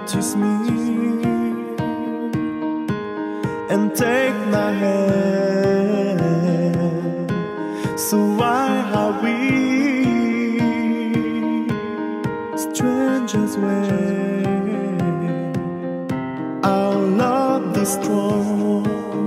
notice me and take my hand. So why are we strangers when our love is strong?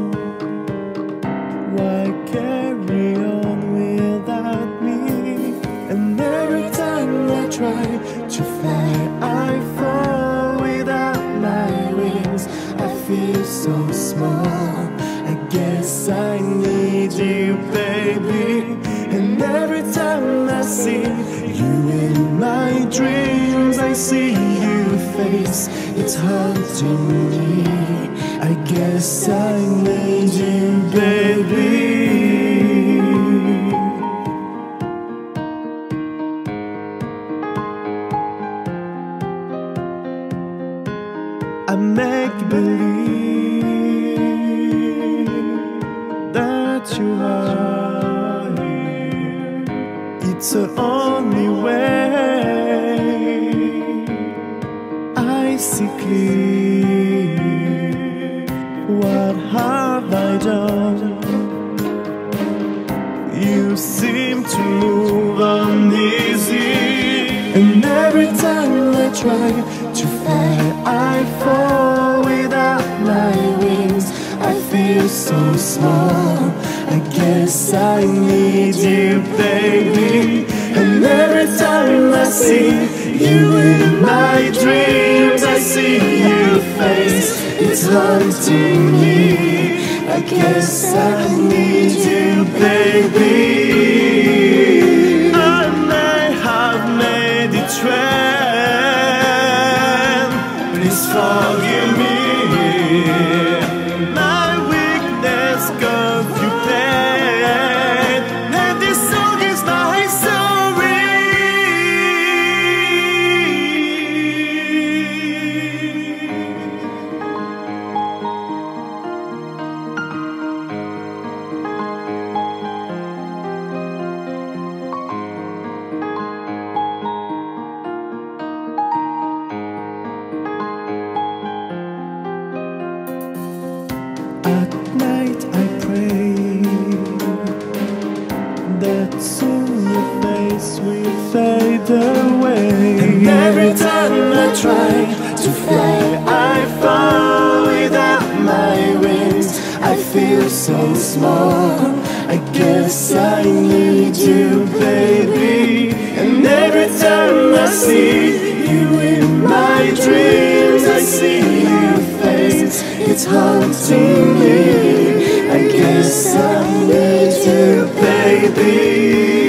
Why carry on without me? And every time I try to fly, I fall without my wings. I feel so small. I guess I need you, baby. And every time I see you in my dreams, I see your face. It's haunting me. I guess I need you, baby. I make believe that you are here. It's the only way I see clear. What have I done? You seem to move uneasy, and every time I try to fly, I fall without my wings. I feel so small. I guess I need you, baby. And every time I see you in my dreams, I see your face. It's haunting me. I guess I need you, baby. I may have made it trend. Please forgive me. My weakness got you paid, and this song is my story. At night I pray that soon your face will fade away. And every time I try to fly, I fall without my wings. I feel so small. I guess I need you, baby. And every time I see you in my dreams, I see your face. It's haunting me. I guess I need you, baby.